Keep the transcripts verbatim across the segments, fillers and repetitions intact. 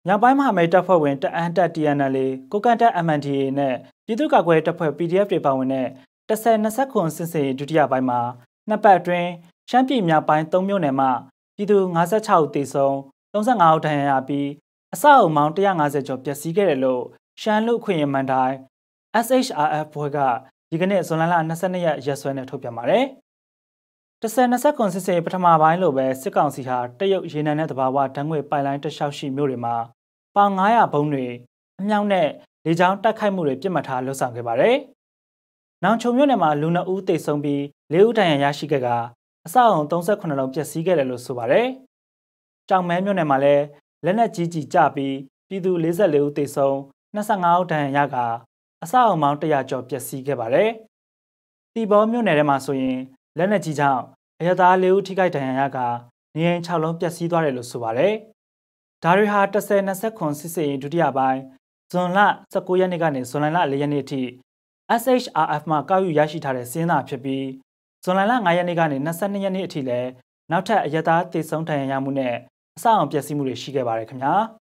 မြောက်ပိုင်းမဟာမိတ်တပ်ဖွဲ့ဝင်တအန်တပ် T N L A ကိုကန့်တပ် M N D A နဲ့ပြည်သူ့ကာကွယ်တပ်ဖွဲ့ P D F တွေပါဝင်တဲ့တစ်ဆယ်နှစ်ဆက်ခွန်စစ်စေးဒုတိယပိုင်းမှာနှစ်ပတ်အတွင်းရှမ်းပြည်မြောက်ပိုင်းသုံးမြို့နယ်မှာပြည်သူ၅၆ဦးသေဆုံး၃၅ဦးဒဏ်ရာရပြီးအဆောက်အုံပေါင်း၁၅၀ကျော်ပျက်စီးခဲ့တယ်လို့ရှမ်းလူ့အခွင့်အရေးမန်တိုင်း S H R F ဘွဲကဒီကနေ့ဇွန်လ၂၂ရက်ရက်စွဲနဲ့ထုတ်ပြန်ပါတယ်။တစ်ဆယ်နှစ်ဆက်ခွန်စစ်စေးပထမပိုင်းလိုပဲစစ်ကောင်စီဟာတရုတ်ရေနံနဲ့တဘာဝဓာတ်ငွေပိုက်လိုင်းတလျှောက်ရှိမြို့တွေမှာပေါင်၅၀၀ဘုံတွေအမြောက်နဲ့လေကြောင်းတိုက်ခိုက်မှုတွေပြစ်မှတ်ထားလှုပ်ဆောင်ခဲ့ပါတယ်။နောင်ချုံမြို့နယ်မှာလူနှစ်ဦးသေဆုံးပြီးလေးဦးဒဏ်ရာရရှိခဲ့ကအဆောက်အုံ၃၈လုံးပျက်စီးခဲ့တယ်လို့ဆိုပါတယ်။ကြောင်မဲမြို့နယ်မှာလည်းလက်နက်ကြီးကြီးကျပြီးပြည်သူ၄၄ဦးသေဆုံး၂၅ဦးဒဏ်ရာရကအဆောက်အုံပေါင်း၁၀၀ကျော်ပျက်စီးခဲ့ပါတယ်။တီဘောမြို့နယ်ထဲမှာဆိုရင်လက်နက်ကြီးကြောင့်အရသား၄ဦးထိခိုက်ဒဏ်ရာရကနေအိမ်၆လုံးပျက်စီးသွားတယ်လို့ဆိုပါတယ်။ဒါတွေဟာတစ်ဆယ်နှစ်ဆက်ခွန်စစ်စေးဒုတိယပိုင်းဇွန်လ၁၉ရက်နေ့ကနေဇွန်လ၄ရက်နေ့အထိ S H R F မှကောက်ယူရရှိထားတဲ့စင်းသာဖြစ်ပြီးဇွန်လ၅ရက်နေ့ကနေ၂၂ရက်နေ့အထိလည်းနောက်ထပ်အရသားသေဆုံးဒဏ်ရာရမှုနဲ့အဆောက်အုံပျက်စီးမှုတွေရှိခဲ့ပါတယ်ခင်ဗျာ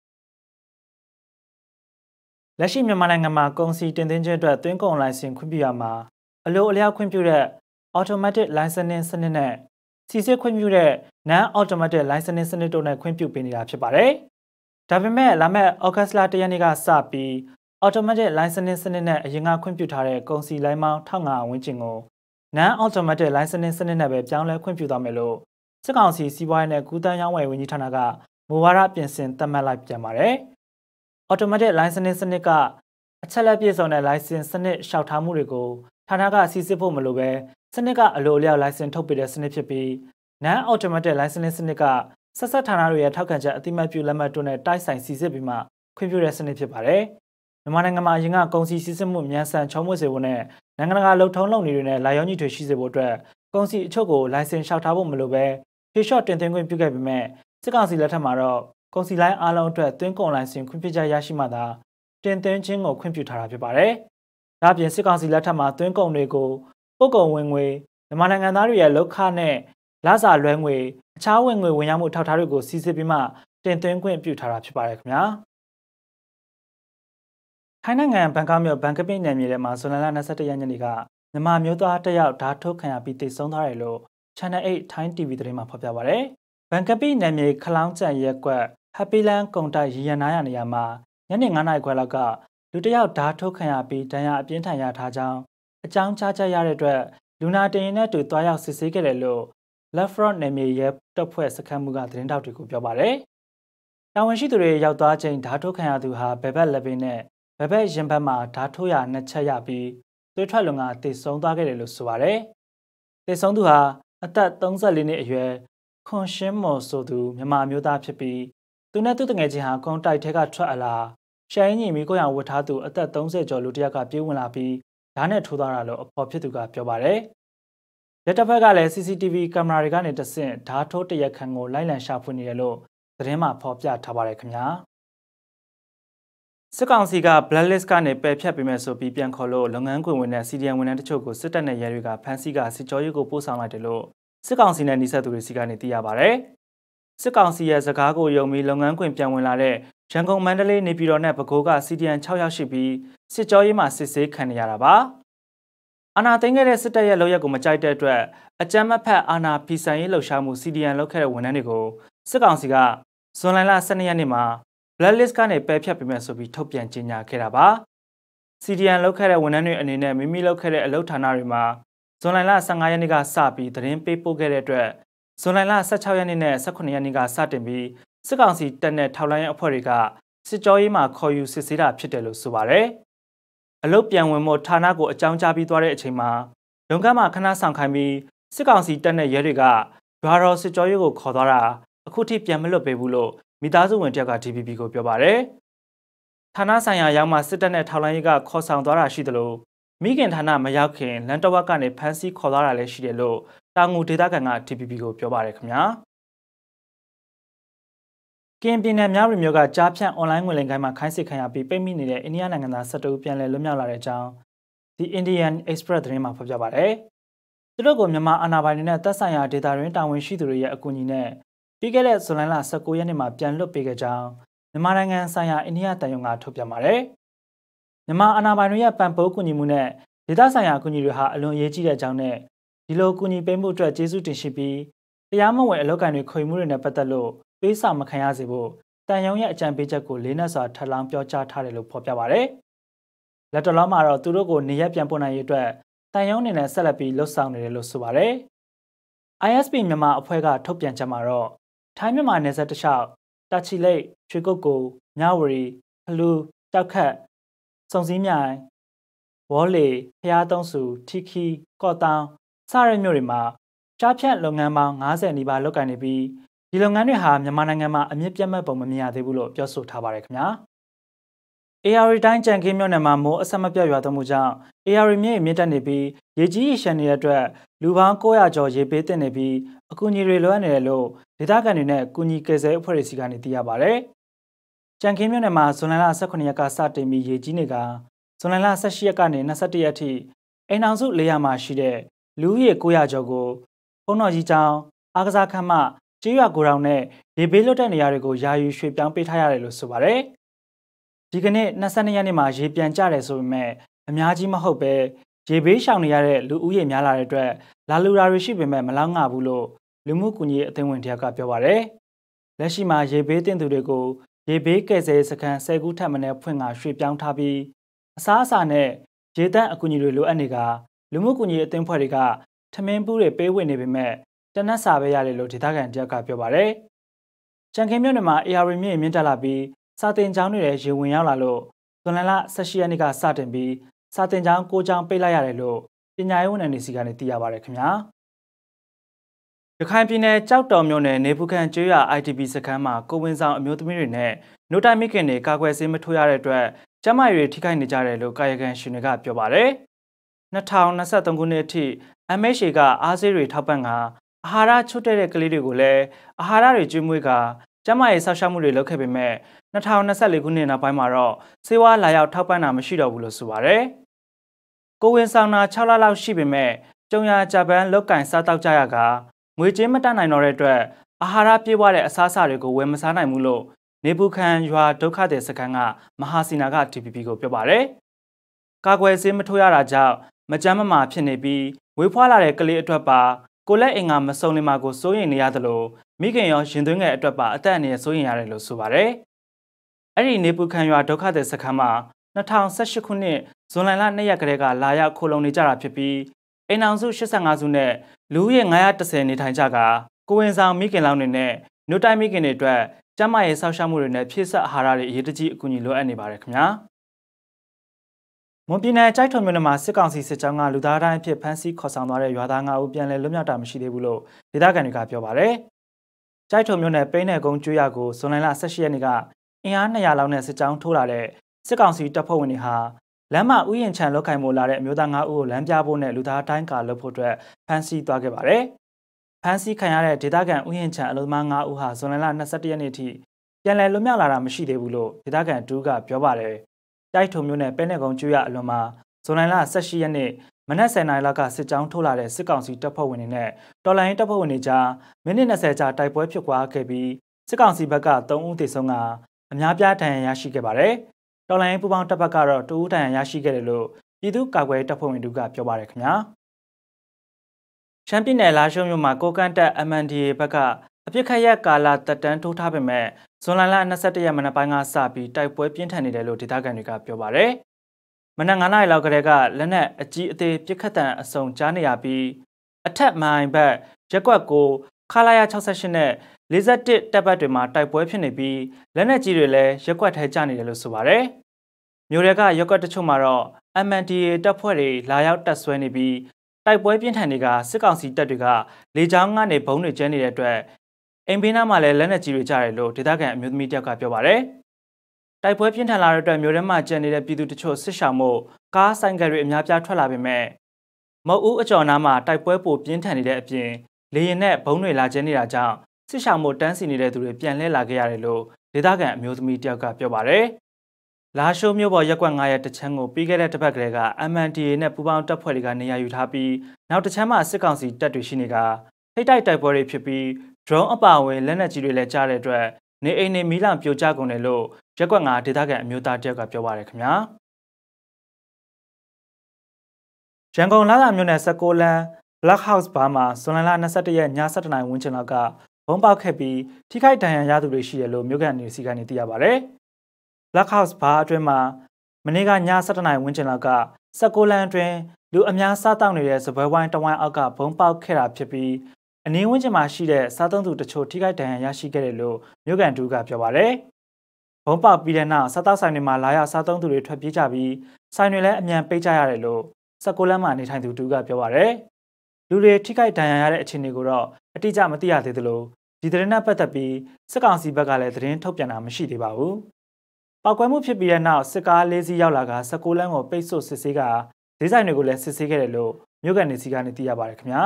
လက်ရှိမြန်မာနိုင်ငံမှာကုန်စည်တင်သွင်းခြင်းအတွက်သွင်းကုန်လိုင်စင်ခွင့်ပြုရမှာအလိုအလျောက်ခွင့်ပြုတဲ့ automatic licensing စနစ်နဲ့စီစစ်ခွင့်ပြုတဲ့ non automatic licensing စနစ်တို့နဲ့ခွင့်ပြုပေးနေတာဖြစ်ပါတယ်။ဒါပေမဲ့လာမယ့်ဩဂတ်စ်လ၁ရက်နေ့ကစပြီး automatic licensing စနစ်နဲ့အရင်ကခွင့်ပြုထားတဲ့ကုန်စည်လိုင်းပေါင်း၁၅၀၀ဝန်းကျင်ကို non automatic licensing စနစ်နဲ့ပဲပြောင်းလဲခွင့်ပြုသွားမယ်လို့စစ်ကောင်စီစီးပွားရေးနဲ့ကူးသန်းရောင်းဝယ်ဝန်ကြီးဌာနကမူဝါဒပြင်ဆင်သတ်မှတ်လိုက်ပြန်ပါတယ်။ automatic licensing စနစ်ကအချက်လက်ပြည့်စုံတဲ့ license စနစ်ရှောက်ထားမှုတွေကိုဌာနကစီစစ်ဖို့မလိုပဲစနစ်ကအလိုအလျောက် license ထုတ်ပေးတဲ့စနစ်ဖြစ်ပြီး non automatic licensing စနစ်ကဆက်ဆက်ဌာနတွေရဲ့ထောက်ခံချက်အတိမတ်ပြုလက်မှတ်တို့နဲ့တိုက်ဆိုင်စီစစ်ပြီးမှခွင့်ပြုတဲ့စနစ်ဖြစ်ပါတယ်။မြန်မာနိုင်ငံမှာအရင်ကကုန်စည်စီစစ်မှုမြန်ဆန်ချုံးမွေ့စေဖို့နဲ့နိုင်ငံတကာလုံထုံးလုံနေတွေနဲ့လာရောညီတွေရှိစေဖို့အတွက်ကုန်စည်အချို့ကို license လျှောက်ထားဖို့မလိုပဲဖြေလျှော့တင်သွင်းခွင့်ပြုခဲ့ပေမဲ့စစ်ကောင်စီလက်ထက်မှာတော့ကုန်စည်လိုင်းအားလုံးအတွက်သွင်းကုန်လိုင်စင်ခွင့်ပြုချက်ရရှိမှသာတင်သွင်းခြင်းကိုခွင့်ပြုထားတာဖြစ်ပါတယ်။ဒါ့အပြင်စစ်ကောင်စီလက်ထက်မှာသွင်းကုန်တွေကိုပို့ကုန်ဝင်ငွေမြန်မာနိုင်ငံသားတွေရဲ့လောက်ခနဲ့လစာလွှဲငွေအခြားဝင်ငွေဝင်ရောက်မှုထောက်ထားတွေကိုစီစစ်ပြီးမှတင်သွင်းခွင့်ပြုထားတာဖြစ်ပါတယ်ခင်ဗျာထိုင်းနိုင်ငံဘန်ကောက်မြို့ဘန်ကပိနယ်မြေထဲမှာဇွန်လ၂၁ရက်နေ့ကမြန်မာမျိုးသားတစ်ယောက်ဓာတ်ထုတ်ခံရပြီးသေဆုံးသွားတယ်လို့ Channel 8 ထိုင်း T V သတင်းမှာဖော်ပြပါတယ်ဘန်ကပိနယ်မြေခလောင်းကျန်ရက်ကွက် Happy Land ကုန်တိုက်ရည်ရနာရနေရာမှာညနေ၅နာရီခွဲလောက်ကလူတစ်ယောက်ဓာတ်ထုတ်ခံရပြီးဒဏ်ရာအပြင်းထန်ရထားကြောင်းအကြောင်းကြားချက်ရတဲ့အတွက်လူနာတင်ရင်နဲ့တူတွားရောက်စစ်ဆေးခဲ့တယ်လို့Left Front နယ်မြေရဲတပ်ဖွဲ့စခန်းမှုကသတင်းတောက်တွေကိုပြောပါတယ်။တာဝန်ရှိသူတွေရောက်သွားချိန်ဓာတ်ထိုးခံရသူဟာဘယ်ဘက်လက်ဘေးနဲ့ဘယ်ဘက်ရင်ဘတ်မှာဓာတ်ထိုးရနှစ်ချက်ရပြီးသွေးထွက်လုံကတေဆုံးသွားခဲ့တယ်လို့ဆိုပါတယ်။တေဆုံးသူဟာအသက်၃၄နှစ်အရွယ်ခွန်ရှင်းမော်ဆိုသူမြန်မာမျိုးသားဖြစ်ပြီးသူနဲ့သူ့တငယ်ချင်းဟာကွန်တိုက်ထဲကထွက်အလာရှမ်းညီမီကိုရောင်ဝတ်ထားသူအသက်၃၀ကျော်လူတစ်ယောက်ကပြေးဝင်လာပြီးဓာတ်နဲ့ထိုးသွားတာလို့အဖော်ဖြစ်သူကပြောပါတယ်။ရဲတပ်ဖွဲ့ကလည်း C C T V ကင်မရာတွေကနေတဆင့်ဓာတ်ထိုးတရက်ခန့်ကိုလိုက်လံရှာဖွေနေတယ်လို့သတင်းမှာဖော်ပြထားပါတယ်ခင်ဗျာစစ်ကောင်စီက blacklist ကနေပယ်ဖျက်ပေးမယ်ဆိုပြီးပြန်ခေါ်လို့လုပ်ငန်းခွင်ဝင်တဲ့ C D M ဝန်ထမ်းတချို့ကိုစစ်တပ်နဲ့ရဲတွေကဖမ်းဆီးကစစ်ကြောရေးကိုပို့ဆောင်လိုက်တယ်လို့စစ်ကောင်စီနဲ့နှိစက်သူတွေစီကနေသိရပါတယ်စစ်ကောင်စီရဲ့စကားကိုယုံပြီးလုပ်ငန်းခွင်ပြန်ဝင်လာတဲ့ရန်ကုန်မန္တလေးနေပြည်တော်နဲ့ပဲခူးက C D M ၆ယောက်ရှိပြီးစစ်ကြောရေးမှာစစ်ဆေးခံနေရတာပါအာဏာသိမ်းခဲ့တဲ့စစ်တပ်ရဲ့လုပ်ရက်ကိုမကြိုက်တဲ့အတွက်အကြမ်းမဖက်အာဏာဖီဆန်ရေးလှုပ်ရှားမှု C D M လုပ်ခဲ့တဲ့ဝန်ထမ်းတွေကိုစစ်ကောင်စီကဇွန်လ၁၂ရက်နေ့မှာ blacklist ကနေပယ်ဖျက်ပေးမယ်ဆိုပြီးထုတ်ပြန်ကြေညာခဲ့တာပါ C D M လုပ်ခဲ့တဲ့ဝန်ထမ်းတွေအနေနဲ့မိမိလုပ်ခဲ့တဲ့အလုပ်ဌာနတွေမှာဇွန်လ၁၅ရက်နေ့ကစပြီးသတင်းပေးပို့ခဲ့တဲ့အတွက်ဇွန်လ၁၆ရက်နေ့နဲ့၁၈ရက်နေ့ကစတင်ပြီးစစ်ကောင်စီတပ်နဲ့ထောက်လှမ်းရေးအဖွဲ့တွေကစစ်ကြောရေးမှာခေါ်ယူစစ်ဆေးတာဖြစ်တယ်လို့ဆိုပါတယ်အလုပ်ပြန်ဝင်ဖို့ဌာနကိုအကြောင်းကြားပြီးသွားတဲ့အချိန်မှာလုံကမ်းမှာခဏဆောင်ခိုင်းပြီးစစ်ကောင်စီတပ်နဲ့ရဲတွေကရွာတော်စစ်ကြောရေးကိုခေါ်သွားတာအခုထိပြန်မလွတ်ပေးဘူးလို့မိသားစုဝင်တယောက်က D B B ကိုပြောပါတယ်ဌာနဆိုင်ရာရောက်မှစစ်တပ်နဲ့ထောက်လှမ်းရေးကခေါ်ဆောင်သွားတာရှိသလိုမိခင်ဌာနမရောက်ခင်လန်တဝက်ကနေဖမ်းဆီးခေါ်သွားတာလည်းရှိတယ်လို့တာငူဒေသခံက D B B ကိုပြောပါတယ်ခင်ဗျာကင်ပြည်နယ်မြဝတီမြို့ကကြားဖြန့်အွန်လိုင်းငွေလိမ်ကိုင်းမှာခိုင်းစစ်ခံရပြီးပိတ်မိနေတဲ့အိန္ဒိယနိုင်ငံသား၁၁ဦးပြန်လည်လွတ်မြောက်လာတဲ့အကြောင်း The Indian Express သတင်းမှာဖော်ပြပါတယ်။သူတို့ကိုမြန်မာအာဏာပိုင်တွေနဲ့တပ်ဆိုင်ရာဒေသတွင်းတာဝန်ရှိသူတွေရဲ့အကူအညီနဲ့ပြီးခဲ့တဲ့ဇွန်လ၁၉ရက်နေ့မှာပြန်လွတ်ပေးခဲ့ကြောင်းမြန်မာနိုင်ငံဆိုင်ရာအိန္ဒိယတန်ယုံကထုတ်ပြန်ပါတယ်။မြန်မာအာဏာပိုင်တွေရဲ့ပံ့ပိုးကူညီမှုနဲ့ဒေသဆိုင်ရာအကူအညီတွေဟာအလွန်အရေးကြီးတဲ့အကြောင်းနဲ့ဒီလိုကူညီပေးမှုအတွက်ကျေးဇူးတင်ရှိပြီးတရားမဝင်အလုပ်ကိုင်တွေခွင့်မှုတွေနဲ့ပတ်သက်လို့ပေးစာမခံရစေဖို့တန်ယုံရဲ့အကြံပေးချက်ကိုလေးနက်စွာထပ်လောင်းပြောကြားထားတယ်လို့ဖော်ပြပါတယ်။လက်တော်မှာတော့သူတို့ကိုနေရပြန်ပို့နိုင်ရေးအတွက်တန်ယုံအနေနဲ့ဆက်လက်ပြီးလှုပ်ဆောင်နေတယ်လို့ဆိုပါတယ်။ I S P မြန်မာအဖွဲ့ကထုတ်ပြန်ချက်မှာတော့ထိုင်းမြန်မာနယ်စပ်တစ်လျှောက်တာချီလိတ်ရွှေကုတ်ကိုမြဝတီဖလူးတောက်ခတ်စုံစည်းမြိုင်ဝေါ်လေဖျားသုံးစုထီခီကော့တောင်စတဲ့မြို့တွေမှာကြားဖြတ်လုပ်ငန်းပေါင်း၅၀နီးပါးလုပ်ကိုင်နေပြီးဒီလုပ်ငန်းတွေဟာမြန်မာနိုင်ငံမှာအမြင့်ပြတ်မဲ့ပုံမမြင်ရသေးဘူးလို့ပြောဆိုထားပါတယ်ခင်ဗျာ။ A R တိုင်းကြံခင်းမြို့နယ်မှာမိုးအဆက်မပြတ်ရွာသွန်းမှုကြောင့် A R မြစ်မြင့်တက်နေပြီးရေကြီးရေရှမ်းနေတဲ့အတွက်လူပေါင်း၉ရာကျော်ရေပေးတင်နေပြီးအကူအညီတွေလိုအပ်နေတယ်လို့ဒေသခံတွေနဲ့ကူညီကယ်ဆယ်အဖွဲ့တွေစီကနေသိရပါတယ်။ကြံခင်းမြို့နယ်မှာဇွန်လ၁၈ရက်ကစတင်ပြီးရေကြီးနေကဇွန်လ၁၈ရက်ကနေ၂၁ရက်အထိအိမ်အောင်စု၄ရာမှာရှိတဲ့လူဦးရေ၉ရာကျော်ကိုဘုံတော်ကြီးကျောင်းအားကစားခန်းမကျေးရွာကိုတောင်နဲ့ရေဘေးလွတ်တဲ့နေရာတွေကိုယာယီရွှေ့ပြောင်းပေးထားရတယ်လို့ဆိုပါတယ်။ဒီကနေ့၂၂ရက်နေ့မှာရေပြန်ကျတယ်ဆိုပေမဲ့အများကြီးမဟုတ်ပဲရေဘေးရှောင်နေရတဲ့လူဦးရေများလာတဲ့အတွက်လာလူရာတွေရှိပေမဲ့မလောက်ငါဘူးလို့လူမှုကူညီရေးအသင်းဝင်တယောက်ကပြောပါတယ်။လက်ရှိမှာရေဘေးတင်သူတွေကိုရေဘေးကယ်ဆယ်စခန်း၁၀ခုထပ်မံဖွင့်ကရွှေ့ပြောင်းထားပြီးအစားအစာနဲ့ရေတန့်အကူအညီတွေလိုအပ်နေကလူမှုကူညီရေးအသင်းဖွဲ့တွေကထမင်းပူးတွေပေးဝေနေပေမဲ့တနက်စာပဲရတယ်လို့ဒေသခံတယောက်ကပြောပါတယ်။ကြံခင်းမြို့နယ်မှာ A R မြစ်မြင့်တက်လာပြီးစာတင်ကျောင်းတွေရေဝင်ရောက်လာလို့ဇွန်လ၁၈ရက်နေ့ကစတင်ပြီးစာတင်ကျောင်း၉ကျောင်းပိတ်လိုက်ရတယ်လို့ပညာရေးဝန်ထမ်းတွေစီကနေသိရပါတယ်ခင်ဗျာ။ရခိုင်ပြည်နယ်ကြောက်တော်မြို့နယ်နေပူခန့်ကျွေးရ I D P စခန်းမှာကိုဝင်ဆောင်အမျိုးသမီးတွေနဲ့နို့တိုင်မိခင်တွေကာကွယ်ဆေးမထိုးရတဲ့အတွက်ကျန်းမာရေးထိခိုက်နေကြတယ်လို့ကာယကံရှင်တွေကပြောပါတယ်။၂၀၂၃ခုနှစ်အထိ M H A ကအားဆေးတွေထောက်ပံ့ကအာဟာရချွတ်တဲ့ကလေးတွေကိုလည်းအာဟာရတွေကျွေးမွေးကကျန်းမာရေးဆောက်ရှောက်မှုတွေလုပ်ခဲ့ပေမဲ့၂၀၂၄ခုနှစ်နောက်ပိုင်းမှာတော့ဆေးဝါးလာရောက်ထောက်ပံ့တာမရှိတော့ဘူးလို့ဆိုပါတယ်။ကိုဝင်ဆောင်တာ၆လလောက်ရှိပေမဲ့ကြုံရဂျပန်လောက်ကင်စားတောက်ကြရကငွေကြေးမတတ်နိုင်တော့တဲ့အတွက်အာဟာရပြည့်ဝတဲ့အစားအစာတွေကိုဝယ်မစားနိုင်ဘူးလို့နေပူခန်ရွာဒုက္ခသည်စခန်းကမဟာစီနာက T P P ကိုပြောပါတယ်။ကာကွယ်ဆေးမထိုးရတာကြောင့်မကျန်းမမာဖြစ်နေပြီးဝေးဖွားလာတဲ့ကလေးအတွက်ပါကိုလက်အင်္ဂါမစုံလင်မာကိုစိုးရိမ်နေရသလိုမိခင်ရောရင်သွင်းငယ်အတွက်ပါအသက်အန္တရာယ်စိုးရိမ်ရတယ်လို့ဆိုပါတယ်။အဲ့ဒီနေပူခန်ရွာဒုက္ခသည်စခန်းမှာ၂၀၁၈ခုနှစ်ဇွန်လ၂ရက်ကတည်းကလာရောက်ခိုလုံနေကြတာဖြစ်ပြီးအိမ်အောင်စု၈၅စုနဲ့လူဦးရေ၅၁၀နေထိုင်ကြကကိုဝင်ဆောင်မိခင်လောင်တွေနဲ့နို့တိုင်မိခင်တွေအတွက်ကျန်းမာရေးဆောက်ရှောက်မှုတွေနဲ့ဖြည့်ဆက်အာဟာရတွေအရေးတကြီးအကူအညီလိုအပ်နေပါတယ်ခင်ဗျာ။မွန်ပြည်နယ်ကြိုက်ထုံမြို့နယ်မှာစစ်ကောင်စီစစ်ကြောင်းကလူသားတိုင်းအဖြစ်ဖမ်းဆီးခေါ်ဆောင်သွားတဲ့ရွာသား၅ဦးပြန်လည်လွတ်မြောက်တာမရှိသေးဘူးလို့ဒေသခံတွေကပြောပါတယ်။ကြိုက်ထုံမြို့နယ်ပိန်းနယ်ကုန်းကျွေးရကိုဇွန်လ၁၈ရက်နေ့ကအင်အား၂ရာလောက်နဲ့စစ်ကြောင်းထိုးလာတဲ့စစ်ကောင်စီတပ်ဖွဲ့ဝင်တွေဟာလမ်းမဥယျာဉ်ချံလောက်ခိုင်မှုလာတဲ့အမျိုးသား၅ဦးကိုလမ်းပြဖို့နဲ့လူသားတိုင်းကာလုပ်ဖို့အတွက်ဖမ်းဆီးသွားခဲ့ပါတယ်။ဖမ်းဆီးခံရတဲ့ဒေသခံဥယျာဉ်ချံအလုံးသမား၅ဦးဟာဇွန်လ၂၁ရက်နေ့ထိပြန်လည်လွတ်မြောက်လာတာမရှိသေးဘူးလို့ဒေသခံတူကပြောပါတယ်။တိုက်ထုံမြို့နယ်ပဲနယ်ကုန်းကျွရအလွန်မှာဇွန်လ၁၈ရက်နေ့မနက်၁၀နာရီလောက်ကစစ်ကြောင်းထိုးလာတဲ့စစ်ကောင်စီတပ်ဖွဲ့ဝင်တွေနဲ့တော်လိုင်းတပ်ဖွဲ့ဝင်တွေကြားမိနစ်၂၀ကြာတိုက်ပွဲဖြစ်ပွားခဲ့ပြီးစစ်ကောင်စီဘက်က၃ဦးသေဆုံးကအများပြားဒဏ်ရာရရှိခဲ့ပါတယ်။တော်လိုင်းပူပေါင်းတပ်ဘက်ကတော့တဦးဒဏ်ရာရရှိခဲ့တယ်လို့ပြည်သူ့ကာကွယ်တပ်ဖွဲ့ဝင်တို့ကပြောပါတယ်ခင်ဗျာ။ရှမ်းပြည်နယ်လာရှုံမြို့မှာကိုကန့်တက် M N D A ဘက်ကအပြစ်ခတ်ရက်ကာလတက်တန်းထိုးထားပေမဲ့ဇွန်လ၂၁ရက်မနက်ပိုင်းကစပြီးတိုက်ပွဲပြင်းထန်နေတယ်လို့ဒေသခံတွေကပြောပါတယ်။မနက်၅နာရီလောက်ကတည်းကလက်နက်အကြီးအသေးပြစ်ခတ်တံအစုံကြားနေရပြီးအထက်မိုင်ဘက်ရက်ကွက်ကိုခလာရ၆၈နဲ့၄၁တပ်ပတ်တွေမှာတိုက်ပွဲဖြစ်နေပြီးလက်နက်ကြီးတွေလည်းရက်ကွက်ထဲကျနေတယ်လို့ဆိုပါတယ်။မြို့တွေကရက်ကွက်တချို့မှာတော့ M N D A တပ်ဖွဲ့တွေလာရောက်တပ်ဆွဲနေပြီးတိုက်ပွဲပြင်းထန်တွေကစစ်ကောင်စီတပ်တွေကလေကြောင်းကနေဘုံတွေကျဲနေတဲ့အတွက်အိမ်ဘေးနားမှာလည်းလက်နက်ကြီးတွေကျတယ်လို့ဒေသခံအမျိုးသမီးတယောက်ကပြောပါတယ်။တိုက်ပွဲပြင်းထန်လာတဲ့အတွက်မြို့ထဲမှာကျန်နေတဲ့ပြည်သူတချို့စစ်ရှောင်မှုကားဆိုင်ကယ်တွေအများပြားထွက်လာပေမဲ့မုတ်ဦးအကျော်နားမှာတိုက်ပွဲပိုပြင်းထန်နေတဲ့အပြင်လေရင်နဲ့ဘုံတွေလာကျဲနေတာကြောင့်စစ်ရှောင်မှုတန်းစီနေတဲ့သူတွေပြန်လှည့်လာခဲ့ရတယ်လို့ဒေသခံအမျိုးသမီးတယောက်ကပြောပါတယ်။လာရှိုးမြို့ပေါ်ရက်ကွက်၅ရက်တချမ်းကိုပြီးခဲ့တဲ့တစ်ပတ်ကလေးက M N D A နဲ့ပူးပေါင်းတပ်ဖွဲ့တွေကနေရာယူထားပြီးနောက်တစ်ချမ်းမှာစစ်ကောင်စီတပ်တွေရှိနေကထိတ်တိုက်တိုက်ပွဲတွေဖြစ်ပြီး drone အပါအဝင်လက်နက်ကြီးတွေလည်းကြားတဲ့အတွက်နေအိမ်နေမီးလောင်ပြိုကျကုန်တယ်လို့ရက်ကွက်ငါဒေသခံအမျိုးသားတယောက်ကပြောပါရခင်ဗျာရန်ကုန်လာလာမြို့နယ်၁၉လမ်း Black House ဘားမှာဇွန်လ၂၁ရက်ည၁၁နာရီဝန်းကျင်လောက်ကဘုံပေါက်ခဲ့ပြီးထိခိုက်ဒဏ်ရာရသူတွေရှိတယ်လို့မြို့ကန်နေစီကနေသိရပါဗျ။ Black House ဘားအတွင်းမှာမနေ့ကည၁၁နာရီဝန်းကျင်လောက်က၁၉လမ်းအတွင်းလူအများစားတောက်နေတဲ့စပွဲဝိုင်းတဝိုင်းအောက်ကဘုံပေါက်ခဲ့တာဖြစ်ပြီးအနည်းဝန်းကျင်မှာရှိတဲ့စားသုံးသူတချို့ထိခိုက်ဒဏ်ရာရရှိခဲ့တယ်လို့မြို့ကန်တူကပြောပါဗျ။ဘုံပေါက်ပြီးတဲ့နောက်စားတောက်ဆိုင်တွေမှာလာရောက်စားသုံးသူတွေထွက်ပြေးကြပြီးဆိုင်တွေလည်းအမြန်ပိတ်ကြရတယ်လို့၁၉လမ်းမှာနေထိုင်သူတူကပြောပါဗျ။လူတွေထိခိုက်ဒဏ်ရာရတဲ့အခြေအနေကိုတော့အတိအကျမသိရသေးသလိုဒီသတင်းနဲ့ပတ်သက်ပြီးစစ်ကောင်စီဘက်ကလည်းသတင်းထုတ်ပြန်တာမရှိသေးပါဘူး။ပောက်ကွဲမှုဖြစ်ပြီးတဲ့နောက်စစ်ကားလေးစီးရောက်လာက၁၉လမ်းကိုပိတ်ဆို့စစ်ဆေးကဈေးဆိုင်တွေကိုလည်းစစ်ဆေးခဲ့တယ်လို့မြို့ကန်နေစီကနေသိရပါတယ်ခင်ဗျာ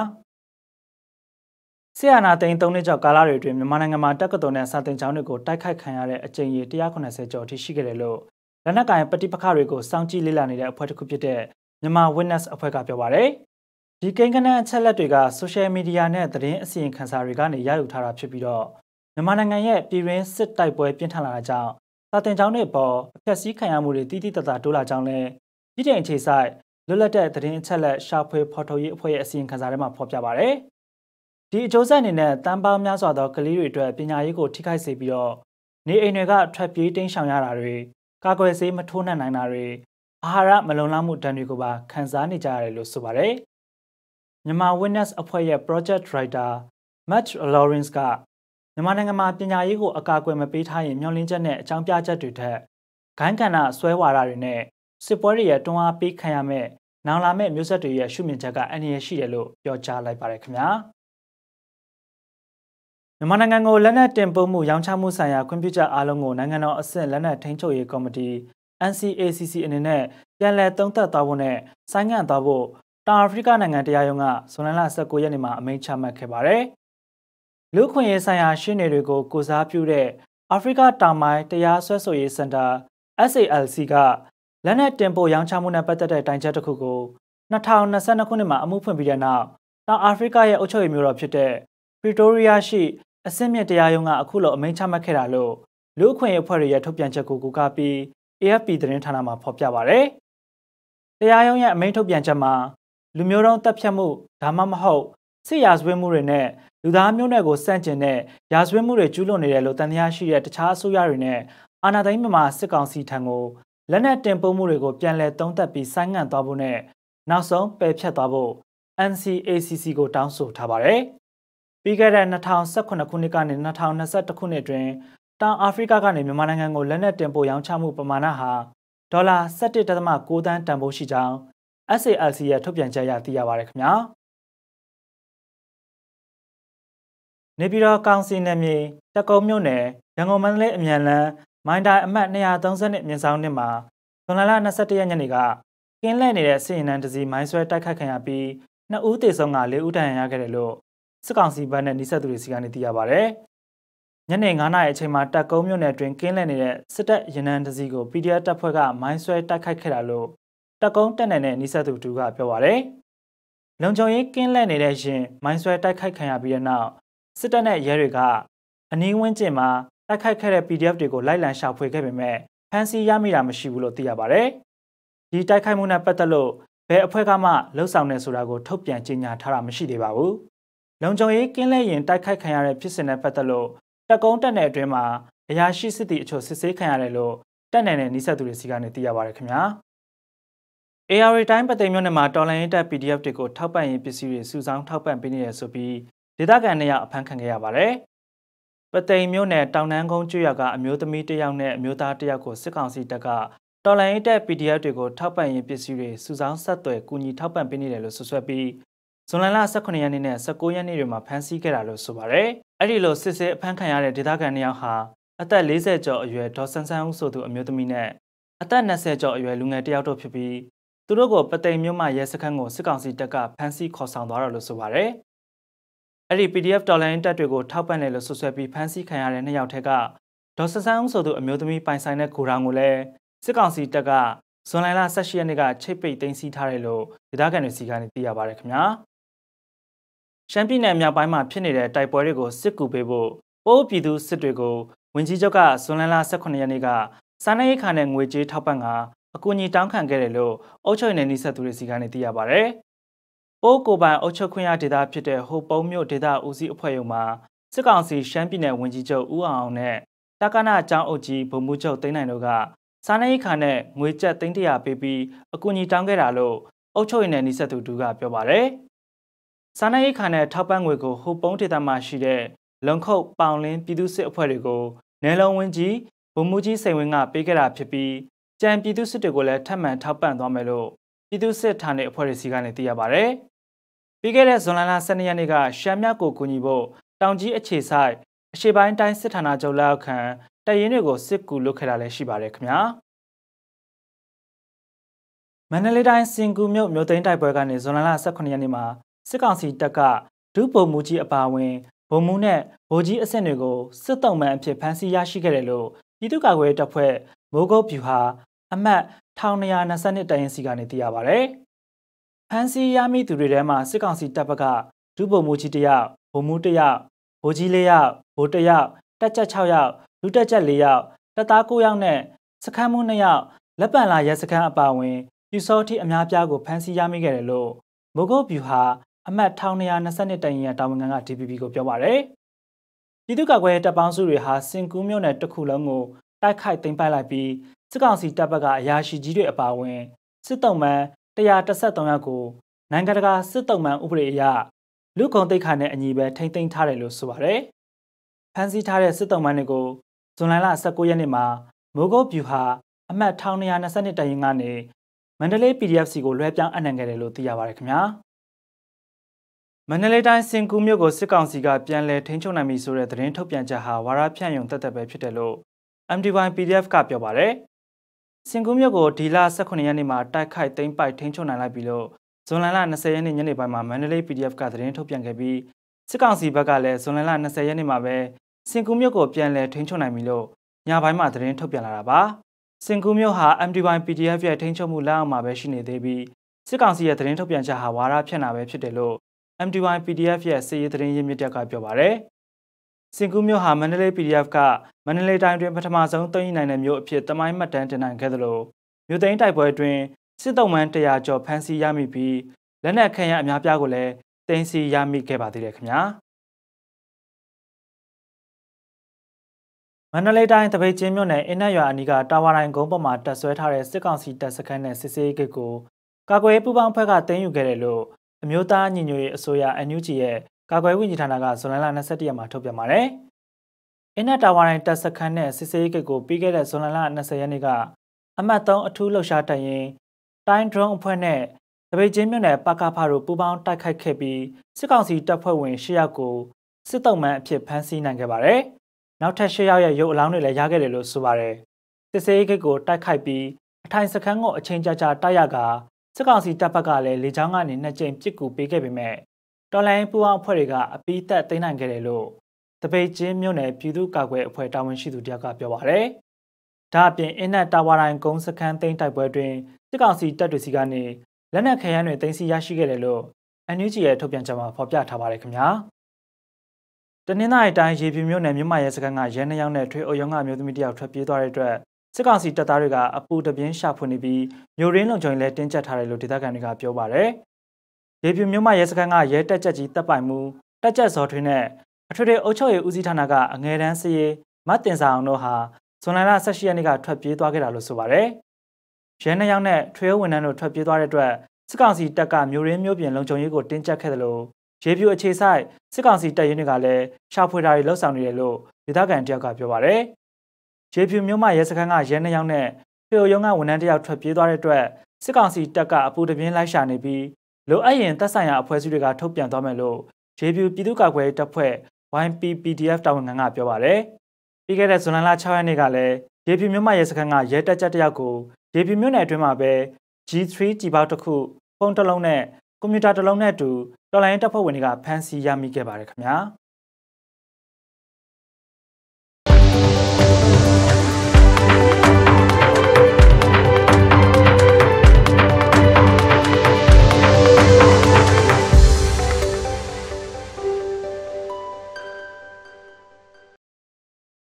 ။ဆီယနာသိန်း၃နှစ်ကျော်ကာလတွေအတွင်းမြန်မာနိုင်ငံမှာတက္ကသိုလ်နဲ့စာသင်ကျောင်းတွေကိုတိုက်ခိုက်ခံရတဲ့အကြိမ်ရေ၁၇၀ကျော်ထိရှိခဲ့တယ်လို့လက်နက်ကိုင်ပဋိပက္ခတွေကိုစောင့်ကြည့်လေ့လာနေတဲ့အဖွဲ့တစ်ခုဖြစ်တဲ့မြန်မာ Witness အဖွဲ့ကပြောပါတယ်။ဒီကိန်းဂဏန်းအချက်လက်တွေက social media နဲ့သတင်းအစီရင်ခံစာတွေကနေရယူထားတာဖြစ်ပြီးတော့မြန်မာနိုင်ငံရဲ့ပြည်တွင်းစစ်တိုက်ပွဲပြင်းထန်လာတာကြောင့်စာသင်ကျောင်းတွေပေါ်အဖျက်ဆီးခံရမှုတွေတိတိတတ်တာတိုးလာကြောင်းလဲပြည်ထောင်အခြေဆိုင်လွတ်လပ်တဲ့သတင်းအချက်လက်ရှာဖွေဖော်ထုတ်ရေးအဖွဲ့ရဲ့အစီရင်ခံစာထဲမှာဖော်ပြပါတယ်။ဒီအကျိုးဆက်အနေနဲ့တန်ပေါင်းများစွာသောကလေးတွေအတွက်ပညာရေးကိုထိခိုက်စေပြီးတော့နေအိမ်တွေကထွက်ပြေးတိမ်းရှောင်ရတာတွေကာကွယ်ဆေးမထိုးနှံနိုင်တာတွေအာဟာရမလုံလောက်မှုတန်တွေကိုပါခံစားနေကြရတယ်လို့ဆိုပါတယ်။မြန်မာ Witness အဖွဲ့ရဲ့ Project Writer Matt Lawrence ကမြန်မာနိုင်ငံမှာပညာရေးကိုအကာအကွယ်မပေးထားရင်မျှော်လင့်ချက်နဲ့အကြောင်းပြချက်တွေထက်ဂိုင်းကဏ္ဍဆွဲဝါဒတွေနဲ့စစ်ပွဲတွေရဲ့တွန်းအားပေးခံရမဲ့နောင်လာမဲ့မျိုးဆက်တွေရဲ့ရှုမြင်ချက်ကအန္တရာယ်ရှိတယ်လို့ပြောကြားလိုက်ပါတယ်ခင်ဗျာမြန်မာနိုင်ငံကိုလက်နက်တင်ပို့မှုရောင်းချမှုဆိုင်ရာခွင့်ပြုချက်အားလုံးကိုနိုင်ငံတော်အဆင့်လက်နက်ထိန်းချုပ်ရေးကော်မတီ N C A C C အနေနဲ့ပြန်လည်သုံးသပ်သွားဖို့နဲ့ဆိုင်းငံ့သွားဖို့တောင်အာဖရိကနိုင်ငံတရားရုံးကဇွန်လ၁၉ရက်နေ့မှာအမိန့်ချမှတ်ခဲ့ပါတယ်။လူ့ခွင့်ရေးဆိုင်ရာရှင်းနေတွေကိုကိုစားပြုတဲ့အာဖရိကတောင်ပိုင်းတရားစွဲဆိုရေးစင်တာ S A L C ကလက်နက်တင်ပို့ရောင်းချမှုနဲ့ပတ်သက်တဲ့တိုင်ချက်တစ်ခုကို၂၀၂၂ခုနှစ်မှာအမှုဖွင့်ပြီးတဲ့နောက်တောင်အာဖရိကရဲ့အုပ်ချုပ်ရေးမျိုးတော်ဖြစ်တဲ့ Pretoria ရှိအဆင့်မြင့်တရားရုံးကအခုလိုအမိန့်ချမှတ်ခဲ့တာလို့လူ့အခွင့်အရေးအဖွဲ့တွေရဲ့ထုတ်ပြန်ချက်ကိုကူကားပြီး A F P သတင်းဌာနမှာဖော်ပြပါဗျ။တရားရုံးရဲ့အမိန့်ထုတ်ပြန်ချက်မှာလူမျိုးတုံးတပ်ဖြတ်မှုဒါမှမဟုတ်စစ်ရာဇဝတ်မှုတွေနဲ့လူသားမျိုးနွယ်ကိုစန့်ကျင်တဲ့ရာဇဝတ်မှုတွေကျူးလွန်နေတယ်လို့တန်တရားရှိတဲ့တခြားအစိုးရတွေနဲ့အာဏာသိမ်းမြန်မာစစ်ကောင်စီထံကိုလက်နက်တင်ပို့မှုတွေကိုပြန်လည်သုံးသပ်ပြီးဆိုင်းငံ့သွားဖို့နဲ့နောက်ဆုံးပယ်ဖျက်သွားဖို့ N C A C C ကိုတောင်းဆိုထားပါတယ်။ပြီးခဲ့တဲ့၂၀၁၇ခုနှစ်ကနေ၂၀၂၁ခုနှစ်အတွင်းတောင်အာဖရိကကနေမြန်မာနိုင်ငံကိုလက်နက်တင်ပို့ရောင်းချမှုပမာဏဟာဒေါ်လာ၁၁ဒသမ၉သန်းတန်ဖိုးရှိကြောင်း S A L C ရဲ့ထုတ်ပြန်ချက်အရသိရပါတယ်ခင်ဗျာ။နေပြည်တော်ကောင်စီနယ်မြေတက်ကုန်းမြို့နယ်ရန်ကုန်မန္တလေးအမြန်လမ်းမိုင်းတိုင်းအမှတ်၂၃၀မြင်းဆောင်နှစ်မှာဇွန်လ၂၁ရက်ညနေကကင်းလှည့်နေတဲ့စစ်ရင်တန်းတစီမိုင်းဆွဲတိုက်ခိုက်ခံရပြီးနှစ်ဦးသေဆုံးကလေးဦးဒဏ်ရာရခဲ့တယ်လို့စစ်ကောင်စီဘက်နဲ့နှိစက်သူတွေစီကနေသိရပါဗျ။ညနေ၅နာရီအချိန်မှာတက်ကုန်းမြို့နယ်တွင်ကင်းလှည့်နေတဲ့စစ်တပ်ရင်တန်းတစီကို P D F တပ်ဖွဲ့ကမိုင်းဆွဲတိုက်ခိုက်ခဲ့တာလို့တက်ကုန်းတက်နယ်နဲ့နှိစက်သူတူကပြောပါဗျ။လုံခြုံရေးကင်းလှည့်နေတဲ့ရင်မိုင်းဆွဲတိုက်ခိုက်ခံရပြီးတဲ့နောက်စစ်တပ်နဲ့ရဲတွေကအနီးဝန်းကျင်မှာတိုက်ခိုက်ခဲ့တဲ့ P D F တွေကိုလိုက်လံရှာဖွေခဲ့ပေမဲ့ဖမ်းဆီးရမိတာမရှိဘူးလို့သိရပါဗျ။ဒီတိုက်ခိုက်မှုနဲ့ပတ်သက်လို့ဘယ်အဖွဲ့ကမှလှုပ်ဆောင်နေဆိုတာကိုထုတ်ပြန်ကြေညာထားတာမရှိသေးပါဘူး။လုံခြုံရေးကင်းလဲရင်တိုက်ခိုက်ခံရတဲ့ဖြစ်စဉ်နဲ့ပတ်သက်လို့တက်ကုန်းတက်နယ်အတွင်းမှာအရာရှိစစ်တီအချို့စစ်ဆေးခံရတယ်လို့တက်နယ်နဲ့နှိစက်သူတွေစီကနေသိရပါတယ်ခင်ဗျာ။ A Rတိုင်းပသိမ်မြို့နယ်မှာတော်လိုင်းရေးတပ် P D F တွေကိုထောက်ပံ့ရေးပစ္စည်းတွေစုဆောင်းထောက်ပံ့ပေးနေရဆိုပြီးဒေသခံတွေအဖမ်းခံခဲ့ရပါတယ်။ပသိမ်မြို့နယ်တောင်တန်းကုန်းကျွော်ကအမျိုးသမီးတစ်ယောက်နဲ့အမျိုးသားတစ်ယောက်ကိုစစ်ကောင်စီတပ်ကတော်လိုင်းရေးတပ် P D F တွေကိုထောက်ပံ့ရေးပစ္စည်းတွေစုဆောင်းဆက်သွယ်ကူညီထောက်ပံ့ပေးနေတယ်လို့ဆွဆွဲပြီးဇွန်လ၁၉ရက်နေ့နဲ့၁၉ရက်နေ့တွေမှာဖမ်းဆီးခဲ့တာလို့ဆိုပါတယ်။အဲ့ဒီလိုစစ်စစ်အဖမ်းခံရတဲ့ဒေသခံနှစ်ယောက်ဟာအသက်၄၀ကျော်အရွယ်ဒေါ်ဆန်းဆန်းဦးဆိုသူအမျိုးသမီးနဲ့အသက်၂၀ကျော်အရွယ်လူငယ်တစ်ယောက်တို့ဖြစ်ပြီးသူတို့ကိုပသိမ်မြို့မှရဲစခန်းကိုစစ်ကောင်စီတပ်ကဖမ်းဆီးခေါ်ဆောင်သွားတယ်လို့ဆိုပါတယ်။အဲ့ဒီ P D F တော်လိုင်းတပ်တွေကိုထောက်ပံ့တယ်လို့ဆွဆွဲပြီးဖမ်းဆီးခံရတဲ့နှစ်ယောက်ထက်ကဒေါ်ဆန်းဆန်းဦးဆိုသူအမျိုးသမီးပိုင်ဆိုင်တဲ့ဂိုဒေါင်ကိုလည်းစစ်ကောင်စီတပ်ကဇွန်လ၁၈ရက်နေ့ကချိတ်ပိတ်သိမ်းဆည်းထားတယ်လို့ဒေသခံတွေစီကနေသိရပါတယ်ခင်ဗျာ။ရှမ်းပြည်နယ်မြောက်ပိုင်းမှာဖြစ်နေတဲ့တိုက်ပွဲတွေကိုစစ်ကူပေးဖို့ပိုးပြည်သူစစ်တွေကိုဝင်ကြီးချုပ်ကဇွန်လ၁၉ရက်နေ့ကစားနပ်ရိက္ခာနဲ့ငွေကြေးထောက်ပံ့ကအကူအညီတောင်းခံခဲ့တယ်လို့အုပ်ချုပ်ရေးနယ်နှိစက်သူတွေစီကနေသိရပါဗျ။ပိုးကိုပိုင်အုပ်ချုပ်ခွင့်ရဒေသဖြစ်တဲ့ဟိုပုံးမြို့ဒေသဦးစီးအဖွဲ့ရုံးမှာစစ်ကောင်စီရှမ်းပြည်နယ်ဝန်ကြီးချုပ်ဦးအောင်အောင်နဲ့တက္ကနာကျောင်းအုပ်ကြီးဗိုလ်မှူးချုပ်သိန်းနိုင်တို့ကစားနပ်ရိက္ခာနဲ့ငွေကျပ်သိန်းတရာပေးပြီးအကူအညီတောင်းခဲ့တာလို့အုပ်ချုပ်ရေးနယ်နှိစက်သူတူကပြောပါဗျ။စားနပ်ရိက္ခာနဲ့ထောက်ပံ့ငွေကိုဟိုပုံးဒေသမှာရှိတဲ့လုံခုတ်ပေါင်လင်းပြည်သူ့စစ်အဖွဲ့တွေကိုနယ်လုံဝင်ကြီးဗိုလ်မှူးကြီးစိန်ဝင်းကပေးခဲ့တာဖြစ်ပြီးကြံပြည်သူ့စစ်တွေကိုလည်းထပ်မံထောက်ပံ့သွားမယ်လို့ပြည်သူ့စစ်ဌာနအဖွဲ့တွေစီကနေသိရပါဗျ။ပြီးခဲ့တဲ့ဇွန်လ၁၂ရက်နေ့ကရှမ်းမြောက်ကိုကူညီဖို့တောင်ကြီးအခြေဆိုင်အရှေ့ပိုင်းတိုင်းစစ်ဌာနချုပ်လက်အောက်ခံတပ်ရင်းတွေကိုစစ်ကူလုပ်ခဲ့တာလည်းရှိပါတယ်ခင်ဗျာမန္တလေးတိုင်းစင်ကူမြို့မြို့သိမ်းတိုက်ပွဲကနေဇွန်လ၁၉ရက်နေ့မှာစစ်ကောင်စီတပ်ကဒုဗိုလ်မှူးကြီးအပါအဝင်ဗိုလ်မှူးနဲ့ဗိုလ်ကြီးအဆင့်တွေကိုစစ်တုံးမှန်အဖြစ်ဖမ်းဆီးရရှိခဲ့တယ်လို့ပြည်သူ့ကာကွယ်ရေးတပ်ဖွဲ့မိုးကုတ်ဗျူဟာအမှတ်၁၂၂၂တိုင်ရင်စီကနေသိရပါဗျ။ဖမ်းဆီးရမိသူတွေထဲမှာစစ်ကောင်စီတပ်ဘက်ကဒုဗိုလ်မှူးကြီးတယောက်ဗိုလ်မှူးတယောက်ဗိုလ်ကြီး၄ယောက်ဗိုလ်တယောက်တပ်ချက်၆ယောက်လူတက်ချက်၄ယောက်တပ်သား၉ယောက်နဲ့စခန်းမှု၂ယောက်လက်ပံလာရဲစခန်းအပါအဝင်ပြူစောတိအများပြားကိုဖမ်းဆီးရမိခဲ့တယ်လို့မိုးကုတ်ဗျူဟာအမှတ်၁၂၂၂တိုင်ရင်တာဝန်ခံက ဒီ ပီ ပီ ကိုပြောပါတယ်။ပြည်သူ့ကာကွယ်ရေးတပ်ပေါင်းစုတွေဟာစင်ကူးမြို့နယ်တစ်ခုလုံးကိုတိုက်ခိုက်သိမ်းပိုက်လိုက်ပြီးစစ်ကောင်စီတပ်ဘက်ကအရာရှိကြီးတွေအပါအဝင်စစ်တုံးမှန်၁၁၃ယောက်ကိုနိုင်ငံတကာစစ်တုံးမှန်ဥပဒေအရလူကုန်တိတ်ခါနဲ့အညီပဲထိမ့်သိမ်းထားတယ်လို့ဆိုပါတယ်။ဖမ်းဆီးထားတဲ့စစ်တုံးမှန်တွေကိုဇွန်လ၁၉ရက်နေ့မှာမိုးကုတ်ဗျူဟာအမှတ်၁၂၂၂တိုင်ရင်ကနေမန္တလေး ပီ ဒီ အက်ဖ် စီကိုလွှဲပြောင်းအနှံခဲ့တယ်လို့သိရပါတယ်ခင်ဗျာ။မန္တလေးတိုင်းစင်ကူးမြို့ကိုစစ်ကောင်စီကပြန်လည်ထိန်းချုပ်နိုင်ပြီဆိုတဲ့သတင်းထုတ်ပြန်ချက်ဟာဝါဒဖြန့်ယုံသက်သက်ပဲဖြစ်တယ်လို့ အမ် ဒီ ဝိုင် ပီ ဒီ အက်ဖ် ကပြောပါတယ်။စင်ကူးမြို့ကိုဒီလ၁၉ရက်နေ့မှာတိုက်ခိုက်သိမ်းပိုက်ထိန်းချုပ်နိုင်လိုက်ပြီလို့ဇွန်လ၂၀ရက်နေ့ညနေပိုင်းမှာမန္တလေး ပီ ဒီ အက်ဖ် ကသတင်းထုတ်ပြန်ခဲ့ပြီးစစ်ကောင်စီဘက်ကလည်းဇွန်လ၂၀ရက်နေ့မှာပဲစင်ကူးမြို့ကိုပြန်လည်ထိန်းချုပ်နိုင်ပြီလို့ညပိုင်းမှာသတင်းထုတ်ပြန်လာတာပါ။စင်ကူးမြို့ဟာ အမ် ဒီ ဝိုင် ပီ ဒီ အက်ဖ် ရဲ့ထိန်းချုပ်မှုလက်အောက်မှာပဲရှိနေသေးပြီးစစ်ကောင်စီရဲ့သတင်းထုတ်ပြန်ချက်ဟာဝါဒဖြန့်တာပဲဖြစ်တယ်လို့ အမ် ဒီ ဝိုင် ပီ ဒီ အက်ဖ် ရဲ့စစ်ရေးသတင်းရင်းမြစ်တက်ကပြောပါရယ်။စင်ကူးမြို့ဟာမန္တလေး ပီ ဒီ အက်ဖ် ကမန္တလေးတိုင်းတွင်ပထမဆုံးသိမ်းယူနိုင်တဲ့မြို့အဖြစ်တမိုင်းမှတ်တမ်းတင်နိုင်ခဲ့သလိုမြို့သိမ်းတိုက်ပွဲအတွင်းစစ်တုံးမှန်တရာကျော်ဖမ်းဆီးရမိပြီးလက်နက်ခဲယမ်းအများပြားကိုလည်းတင်စီရမိခဲ့ပါသေးတယ်ခင်ဗျာမန္တလေးတိုင်းတပိတ်ချင်းမြို့နယ်အင်းနက်ရွာအနီးကတာဝါတိုင်းကုန်းပေါ်မှာတပ်ဆွဲထားတဲ့စစ်ကောင်စီတပ်စခန်းနဲ့စစ်ဆေးဂိတ်ကိုကာကွယ်ရေးပူးပေါင်းဖွဲ့ကတင်ယူခဲ့တယ်လို့အမျိုးသားညီညွတ်ရေးအစိုးရ အန် ယူ ဂျီ ရဲ့ကာကွယ်ရေးဝန်ကြီးဌာနကဇွန်လ၂၁ရက်မှာထုတ်ပြန်ပါတယ်။အင်းနက်တာဝါတိုင်းတပ်စခန်းနဲ့စစ်ဆေးဂိတ်ကိုပြီးခဲ့တဲ့ဇွန်လ၂၀ရက်နေ့ကအမှတ်၃အထူးလှုပ်ရှားတပ်ရင်းတိုင်းဒရုန်းအဖွဲ့နဲ့တပိတ်ချင်းမြို့နယ်ပကဖတို့ပူးပေါင်းတိုက်ခိုက်ခဲ့ပြီးစစ်ကောင်စီတပ်ဖွဲ့ဝင်၈ယောက်ကိုစစ်တုံးမှန်အဖြစ်ဖမ်းဆီးနိုင်ခဲ့ပါတယ်။နောက်ထပ်၈ယောက်ရဲ့ရုပ်အလောင်းတွေလည်းရခဲ့တယ်လို့ဆိုပါတယ်။စစ်ဆေးဂိတ်ကိုတိုက်ခိုက်ပြီးအထိုင်စခန်းကိုအချိန်ကြာကြာတိုက်ရကစစ်ကောင်စီတပ်ဘက်ကလည်းလေကြောင်းကနေနှစ်ကြိမ်ပစ်ကူပေးခဲ့ပေမဲ့တော်လိုင်းပူအောင်အဖွဲ့တွေကအပိသက်သိမ်းနိုင်ခဲ့တယ်လို့တပိတ်ချင်းမြို့နယ်ပြည်သူ့ကာကွယ်အဖွဲ့တာဝန်ရှိသူတယောက်ကပြောပါတယ်။ဒါအပြင်အင်းနက်တာဝါတိုင်းကုန်းစခန်းသိမ်းတိုက်ပွဲတွင်စစ်ကောင်စီတပ်တွေစီကနေလက်နက်ခဲယမ်းတွေသိမ်းဆည်းရရှိခဲ့တယ်လို့ အန် ယူ ဂျီ ရဲ့ထုတ်ပြန်ချက်မှာဖော်ပြထားပါတယ်ခင်ဗျာ။တနင်္သာရီတိုင်းရေပြူမြို့နယ်မြို့မရဲစခန်းကရဲနှယောက်နဲ့ထွေအုပ်ရုံးကမျိုးသမီးတယောက်ထွက်ပြေးသွားတဲ့အတွက်စစ်ကောင်စီတပ်သားတွေကအပူတပြင်းရှာဖွေနေပြီးမြို့ရင်းလုံခြုံရေးလည်းတင်းကျပ်ထားတယ်လို့ဒေသခံတွေကပြောပါတယ်။ရေပြူမြို့မရဲစခန်းကရဲတက်ချက်ကြီးတပ်ပိုင်မှုတက်ချက်ဇော်ထွေးနဲ့အထွေထွေအုပ်ချုပ်ရေးဦးစီးဌာနကအငယ်တန်းစည်ရေးမတ်တင်စာအောင်တို့ဟာဇွန်လ၁၈ရက်နေ့ကထွက်ပြေးသွားခဲ့တာလို့ဆိုပါတယ်။ရဲနှယောက်နဲ့ထွေအုပ်ဝန်ထမ်းတို့ထွက်ပြေးသွားတဲ့အတွက်စစ်ကောင်စီတပ်ကမြို့ရင်းမြို့ပြင်လုံခြုံရေးကိုတင်းကျပ်ခဲ့တယ်လို့ရေပြူအခြေဆိုင်စစ်ကောင်စီတပ်ရင်းတွေကလည်းရှာဖွေတာတွေလှုပ်ဆောင်နေတယ်လို့ဒေသခံတယောက်ကပြောပါတယ်။ရေပြူမြို့မရဲစခန်းကရဲနှယောက်နဲ့ထွေအုပ်ရုံးကဝန်ထမ်းတယောက်ထွက်ပြေးသွားတဲ့အတွက်စစ်ကောင်စီတပ်ကအပူတပြင်းလိုက်ရှာနေပြီးလိုအပ်ရင်တပ်ဆိုင်ရာအဖွဲ့အစည်းတွေကထုတ်ပြန်သွားမယ်လို့ရေပြူပြည်သူ့ကာကွယ်ရေးတပ်ဖွဲ့ ဝိုင် ပီ ပီ ဒီ အက်ဖ် တာဝန်ခံကပြောပါတယ်။ပြီးခဲ့တဲ့ဇွန်လ၆ရက်နေ့ကလည်းရေပြူမြို့မရဲစခန်းကရဲတပ်ချက်တယောက်ကိုရေပြူမြို့နယ်အတွင်းမှာပဲ ဂျီ သရီ ကြီးပေါက်တစ်ခုဖုန်းတစ်လုံးနဲ့ကွန်ပျူတာတစ်လုံးနဲ့အတူတော်လိုင်းတပ်ဖွဲ့ဝင်တွေကဖမ်းဆီးရမိခဲ့ပါတယ်ခင်ဗျာ။